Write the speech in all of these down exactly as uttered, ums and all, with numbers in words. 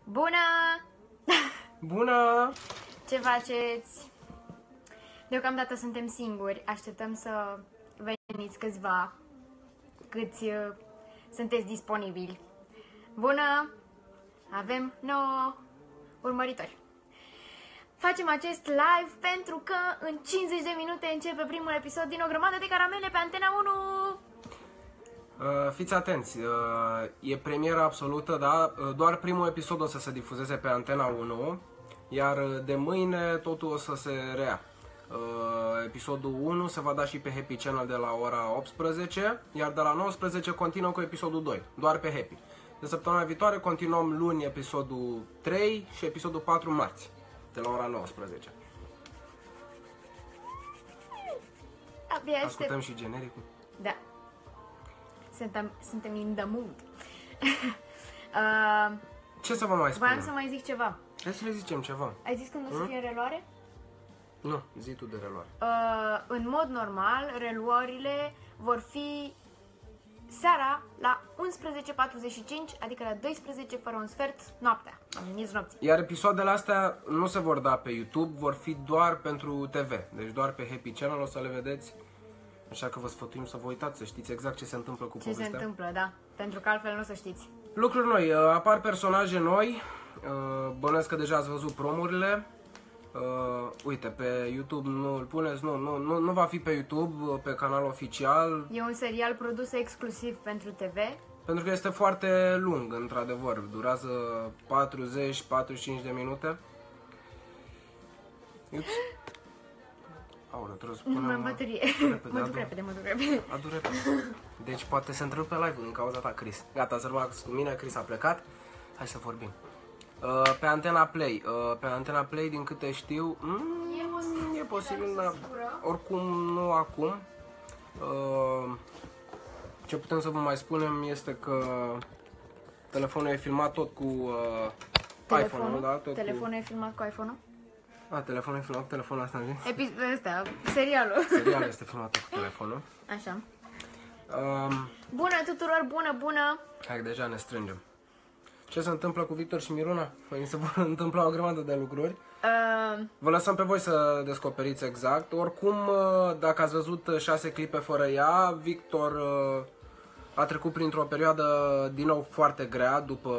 Bună! Bună! Ce faceți? Deocamdată suntem singuri, așteptăm să veniți câțiva, câți uh, sunteți disponibili. Bună! Avem nouă urmăritori. Facem acest live pentru că în cincizeci de minute începe primul episod din O Grămadă de Caramele pe Antena unu. Uh, fiți atenți, uh, e premiera absolută, da? Uh, doar primul episod o să se difuzeze pe Antena unu, iar de mâine totul o să se rea. Uh, episodul unu se va da și pe Happy Channel de la ora optsprezece, iar de la nouăsprezece continuă cu episodul doi, doar pe Happy. De săptămâna viitoare continuăm luni episodul trei și episodul patru marți, de la ora nouăsprezece. Abia aștept. Ascultăm și genericul? Da. Suntem, suntem in the mood. uh, Ce să vă mai spunem? Voiam să mai zic ceva. Hai să le zicem ceva. Ai zis când o să fie în reluare? Nu, zi tu de reluare. Uh, în mod normal, reluările vor fi seara la unsprezece patruzeci și cinci, adică la douăsprezece fără un sfert noaptea, am miez nopții. Iar episoadele astea nu se vor da pe YouTube, vor fi doar pentru T V. Deci doar pe Happy Channel o să le vedeți. Așa că vă sfătuim să vă uitați, să știți exact ce se întâmplă cu ce povestea. Se întâmplă, da. Pentru că altfel nu o să știți. Lucruri noi, apar personaje noi, bănuiesc că deja ați văzut promurile. Uh, uite, pe YouTube nu îl puneți, nu, nu, nu, nu va fi pe YouTube, pe canal oficial. E un serial produs exclusiv pentru T V. Pentru că este foarte lung, într-adevăr, durează patruzeci patruzeci și cinci de minute. Ups. Aoleu, trebuie să punem... Nu mai am baterie. Repede, mă duc adu... repede, mă duc repede. Adu repede. Deci poate se întrerupe live-ul din cauza ta, Chris. Gata, să rămas cu mine, Chris a plecat. Hai să vorbim. Uh, pe Antena Play. Uh, pe Antena Play, din câte știu... Mm, E posibil, e posibil dar dar oricum nu acum. Uh, ce putem să vă mai spunem este că telefonul e filmat tot cu uh, iPhone-ul, da? Tot Telefonul cu... e filmat cu iPhone-ul? A, telefonul e filmat cu telefonul, asta am zis? Epi... Ăsta, serialul. Serialul este filmat cu telefonul. Așa. Um, Bună tuturor, bună, bună! hai, deja ne strângem. Ce se întâmplă cu Victor și Miruna? Păi se vor întâmpla o grămadă de lucruri. Uh... Vă lăsăm pe voi să descoperiți exact. Oricum, dacă ați văzut șase clipe fără ea, Victor a trecut printr-o perioadă din nou foarte grea după,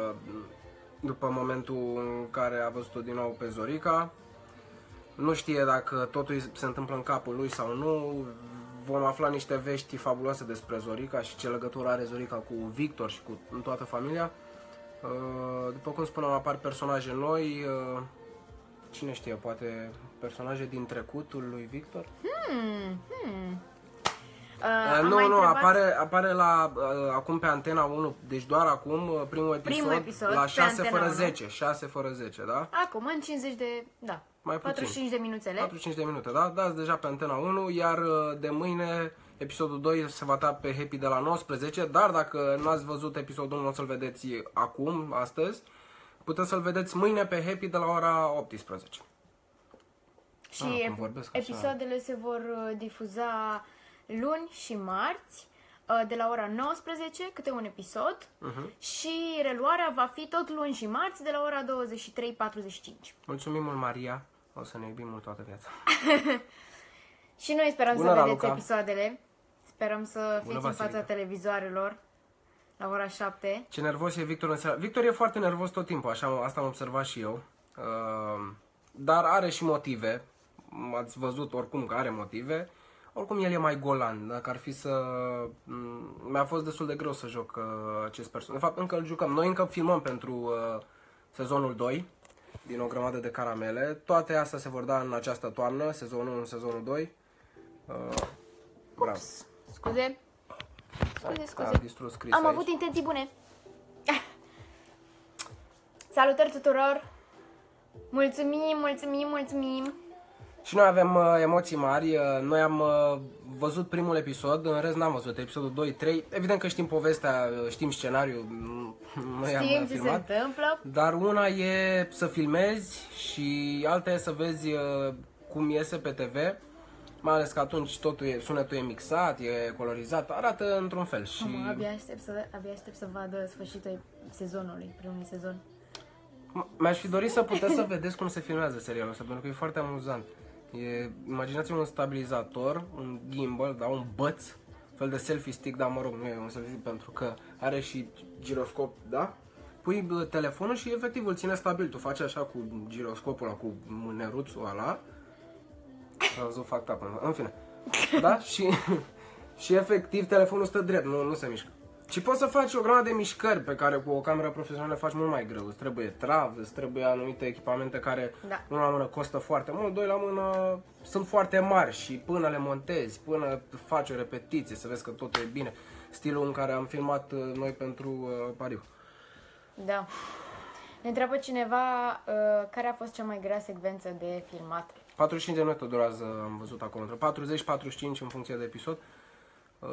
după momentul în care a văzut-o din nou pe Zorica. Nu știe dacă totul se întâmplă în capul lui sau nu. Vom afla niște vești fabuloase despre Zorica și ce legătură are Zorica cu Victor și cu toată familia. După cum spuneam, apar personaje noi. Cine știe, poate personaje din trecutul lui Victor? Hmm, hmm. Uh, nu, nu, întrebat... apare, apare la, uh, acum pe Antena unu, deci doar acum, uh, primul episod, primul episod la șase fără unu. zece, șase fără zece, da? Acum, în cincizeci de, da, mai patruzeci și cinci de minuțele. patruzeci și cinci de minute, da? Dați deja pe Antena unu, iar uh, de mâine episodul doi se va da pe Happy de la nouăsprezece, dar dacă nu ați văzut episodul unu, o să-l vedeți acum, astăzi, puteți să-l vedeți mâine pe Happy de la ora optsprezece. Și ah, episoadele se vor difuza luni și marți, de la ora nouăsprezece, câte un episod, uh-huh. Și reluarea va fi tot luni și marți, de la ora douăzeci și trei patruzeci și cinci. Mulțumim mult, Maria, o să ne iubim mult toată viața. Și noi sperăm Bună, să vedeți Raluca. Episoadele, sperăm să fiți Bună, în fața televizoarelor la ora șapte. Ce nervos e Victor în seara. Victor e foarte nervos tot timpul, așa, asta am observat și eu, uh, dar are și motive, ați văzut oricum că are motive. Oricum el e mai golan, dacă ar fi să... Mi-a fost destul de greu să joc uh, acest personaj. De fapt, încă îl jucăm. Noi încă filmăm pentru uh, sezonul doi din O Grămadă de Caramele. Toate astea se vor da în această toamnă, sezonul unu, sezonul doi. Uh, bravo. Scuze. Scuze, scuze. A distrus Chris Am aici. avut intenții bune. Salutări tuturor. Mulțumim, mulțumim, mulțumim. Și noi avem uh, emoții mari, uh, noi am uh, văzut primul episod, în rest n-am văzut episodul doi, trei. Evident că știm povestea, știm scenariul, noi am Știm filmat, ce se întâmplă. Dar una e să filmezi și alta e să vezi uh, cum iese pe T V, mai ales că atunci totul e, sunetul e mixat, e colorizat, arată într-un fel. Și... Mama, abia aștept să, abia aștept să vadă sfârșitul sezonului, primului sezon. Mi-aș fi dorit să puteți să vedeți cum se filmează serialul ăsta, pentru că e foarte amuzant. E, imaginați-vă un stabilizator, un gimbal, da, un băț, fel de selfie stick, dar mă rog, nu e un selfie stick pentru că are și giroscop, da? Pui telefonul și efectiv îl ține stabil. Tu faci așa cu giroscopul ăla, cu mâneruțul ăla. Am văzut fact up, în fine. Da? Și, și efectiv telefonul stă drept, nu, nu se mișcă. Și poți să faci o grămadă de mișcări pe care cu o cameră profesională le faci mult mai greu. Îți trebuie trav, îți trebuie anumite echipamente care, da, unul la mână costă foarte mult, doi la mână sunt foarte mari și până le montezi, până faci o repetiție, să vezi că totul e bine. Stilul în care am filmat noi pentru uh, pariu. Da. Ne întreabă cineva uh, care a fost cea mai grea secvență de filmat. patruzeci și cinci de minute durează, am văzut acolo, între patruzeci și patruzeci și cinci în funcție de episod. Uh...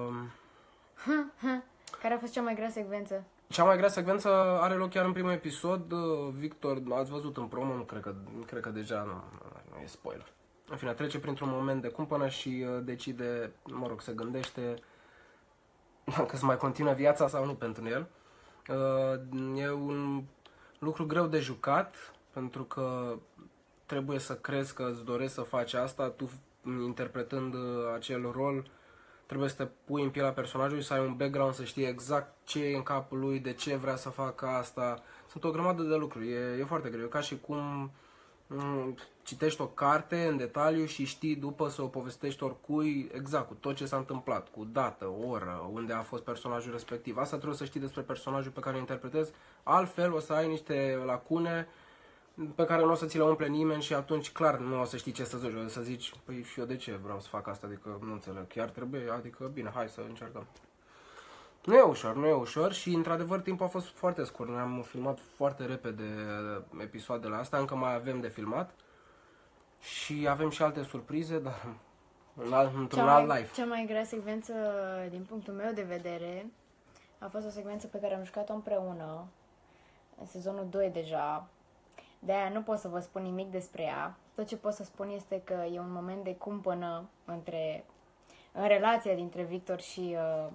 Care a fost cea mai grea secvență? Cea mai grea secvență are loc chiar în primul episod. Victor, ați văzut în promo, nu cred că, cred că deja nu, nu e spoiler. În fine, trece printr-un moment de cumpănă și decide, mă rog, se gândește dacă să mai continuă viața sau nu pentru el. E un lucru greu de jucat, pentru că trebuie să crezi că îți dorești să faci asta, tu interpretând acel rol. Trebuie să te pui în pielea personajului, să ai un background, să știi exact ce e în capul lui, de ce vrea să facă asta. Sunt o grămadă de lucruri, e, e foarte greu. E ca și cum m- citești o carte în detaliu și știi după să o povestești oricui exact cu tot ce s-a întâmplat, cu dată, oră, unde a fost personajul respectiv. Asta trebuie să știi despre personajul pe care îl interpretezi, altfel o să ai niște lacune pe care nu o să ți le umple nimeni și atunci clar nu o să știi ce să zici, o să zici, păi și eu de ce vreau să fac asta, adică nu înțeleg, chiar trebuie, adică bine, hai să încercăm. Nu e ușor, nu e ușor și într-adevăr timpul a fost foarte scurt, noi am filmat foarte repede episoadele astea, încă mai avem de filmat și avem și alte surprize, dar într-un alt live. Cea mai grea secvență din punctul meu de vedere a fost o secvență pe care am jucat-o împreună, în sezonul doi deja. De-aia nu pot să vă spun nimic despre ea. Tot ce pot să spun este că e un moment de cumpănă între, în relația dintre Victor și uh,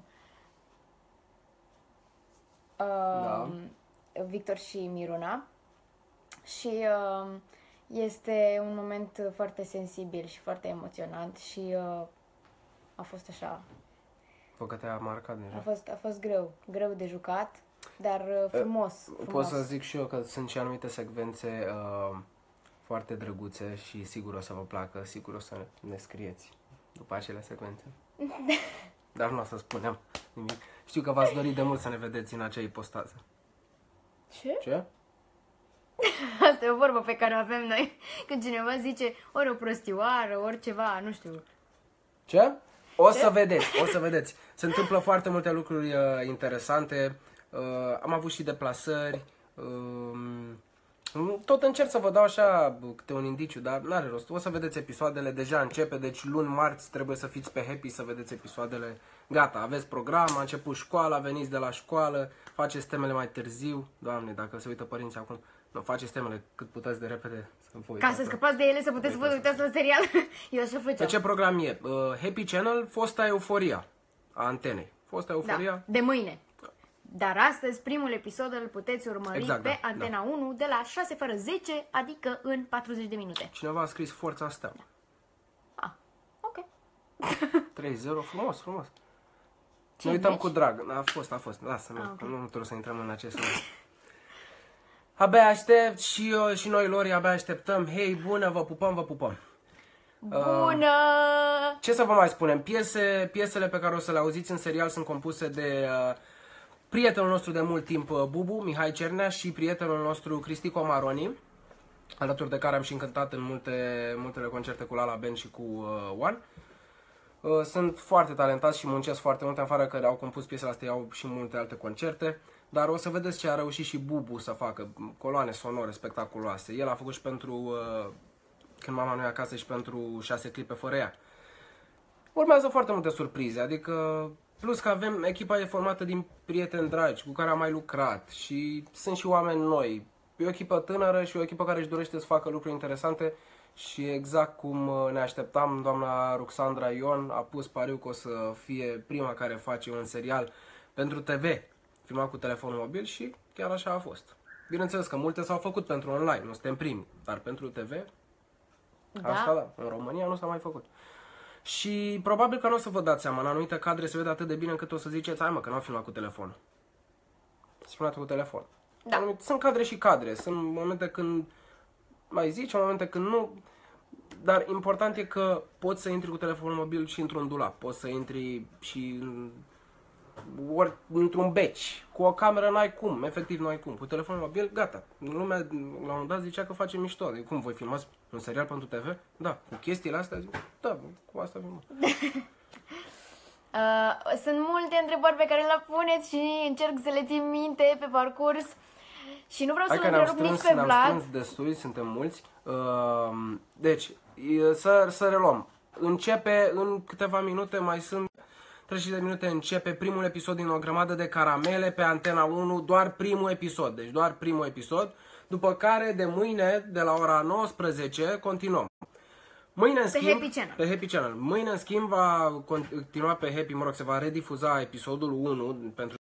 uh, da. Victor și Miruna. Și uh, este un moment foarte sensibil și foarte emoționant și uh, a fost așa. Fă că te-a marcat deja. A fost, a fost greu, greu de jucat. Dar uh, frumos, frumos. Pot să zic și eu că sunt și anumite secvențe uh, foarte drăguțe și sigur o să vă placă, sigur o să ne scrieți după acele secvențe. Dar nu o să spunem nimic. Știu că v-ați dorit de mult să ne vedeți în acea ipostază. Ce? Ce? Asta e o vorbă pe care o avem noi. Când cineva zice ori o prostioară, ori ceva, nu știu. Ce? O Ce? să vedeți, o să vedeți. Se întâmplă foarte multe lucruri uh, interesante. Uh, am avut și deplasări, uh, tot încerc să vă dau așa câte un indiciu, dar n-are rost. O să vedeți episoadele, deja începe, deci luni, marți trebuie să fiți pe happy să vedeți episoadele. Gata, aveți program, a început școala, veniți de la școală, faceți temele mai târziu. Doamne, dacă se uită părinții acum, nu, faceți temele cât puteți de repede. Să vă Ca să scăpați de ele, să puteți să vă uitați la serial. Eu așa făceam. Pe ce program e? Uh, Happy Channel, fosta Euforia a Antenei. Fosta Euforia. Da, de mâine. Dar astăzi, primul episod îl puteți urmări exact, pe da, Antena da. unu de la șase fără zece, adică în patruzeci de minute. Cineva a scris Forța Steaua. Da. Ah, ok. trei zero, frumos, frumos. Ne uităm cu drag. A fost, a fost. Lasă, nu, ah, okay. nu, nu trebuie să intrăm în acest moment. Abia aștept și eu și noi, Lori, abia așteptăm. Hei, bună, vă pupăm, vă pupăm. Bună! Uh, ce să vă mai spunem? Piese, piesele pe care o să le auziți în serial sunt compuse de uh, prietenul nostru de mult timp, Bubu, Mihai Cernea, și prietenul nostru, Cristi Comaroni, alături de care am și încântat în multe, multele concerte cu Lala Band și cu uh, One. Uh, sunt foarte talentați și muncesc foarte mult, în afară că au compus piesele astea, au și multe alte concerte. Dar o să vedeți ce a reușit și Bubu să facă, coloane sonore spectaculoase. El a făcut și pentru uh, Când mama nu e acasă și pentru șase clipe fără ea. Urmează foarte multe surprize, adică plus că avem, echipa e formată din prieteni dragi cu care am mai lucrat și sunt și oameni noi. E o echipă tânără și o echipă care își dorește să facă lucruri interesante și exact cum ne așteptam, doamna Ruxandra Ion a pus pariu că o să fie prima care face un serial pentru T V filmat cu telefonul mobil și chiar așa a fost. Bineînțeles că multe s-au făcut pentru online, nu suntem primi, dar pentru T V, Da? asta da, în România nu s-a mai făcut. Și probabil că nu o să vă dați seama, în anumite cadre se vede atât de bine încât o să ziceți, hai mă, că n-am filmat cu telefonul. S-a filmat cu telefon. Da. Sunt cadre și cadre, sunt momente când mai zici, momente când nu, dar important e că poți să intri cu telefonul mobil și într-un dulap, poți să intri și în, ori într-un beci, cu o cameră n-ai cum, efectiv n-ai cum, cu telefonul mobil, gata. Lumea la un moment dat zicea că face mișto, de cum voi filmați un serial pentru T V? Da, cu chestiile astea, zic, da, cu asta filmăm. Uh, sunt multe întrebări pe care le puneți și încerc să le țin minte pe parcurs. Și nu vreau Hai să-l că ne-am întrerup nici strâns, pe ne-am Vlad. strâns destui, suntem mulți. Uh, deci, e, să, să reluăm. Începe în câteva minute, mai sunt treizeci de minute, începe primul episod din o grămadă de caramele pe Antena unu, doar primul episod, deci doar primul episod. După care, de mâine, de la ora nouăsprezece, continuăm. Mâine, în schimb, Happy Channel. Pe Happy Channel. Mâine, în schimb, va continua pe Happy, mă rog, se va redifuza episodul unu pentru